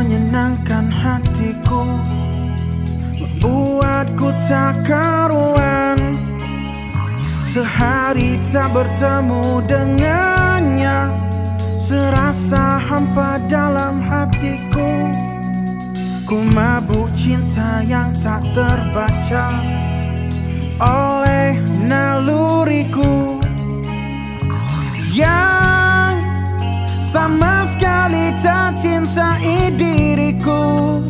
menyenangkan hatiku, membuatku tak karuan. Sehari tak bertemu dengannya, serasa hampa dalam hatiku. Ku mabuk cinta yang tak terbaca oleh naluriku, yang sama sekali tak cintai diriku,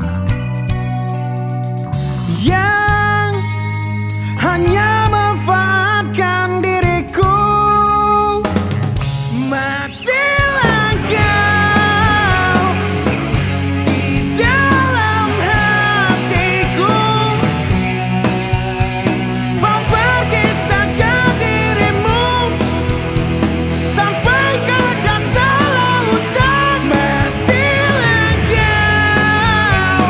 yang hanya memanfaatkan diriku. Matilah kau di dalam hatiku, mau pergi saja dirimu sampai ke dasar lautan. Matilah kau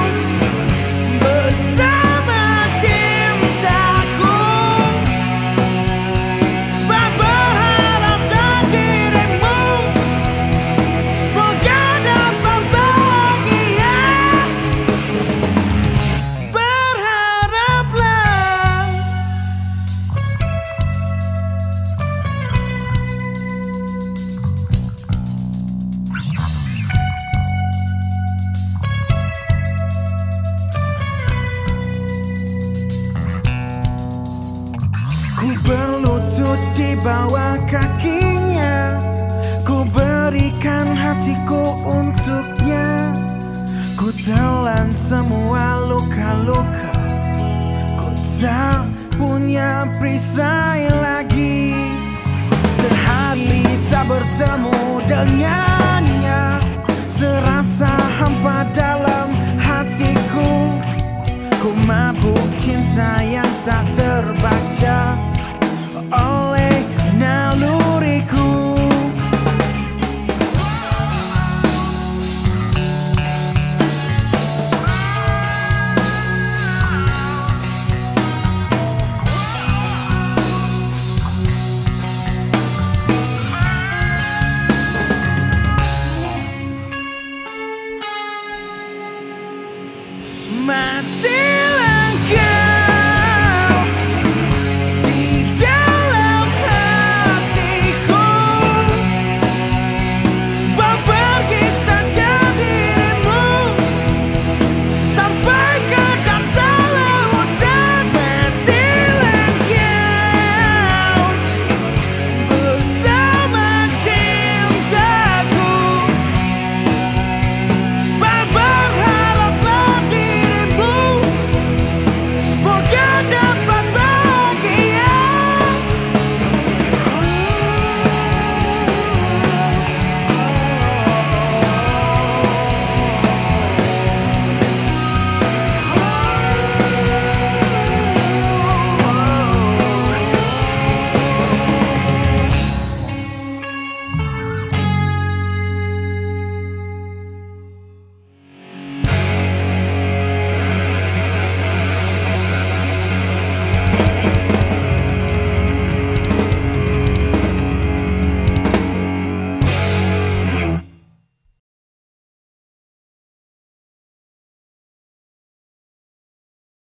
bersama cintaku, tak berharap dan dirimu semoga dapat bahagia. Berharaplah. Ku berlutut di bawah kakinya, ku berikan hatiku untuknya. Ku telan semua luka-luka, ku tak punya perisai lagi. Sehari tak bertemu dengannya, serasa hampa dalam hatiku. Ku mabuk cinta yang tak terbaca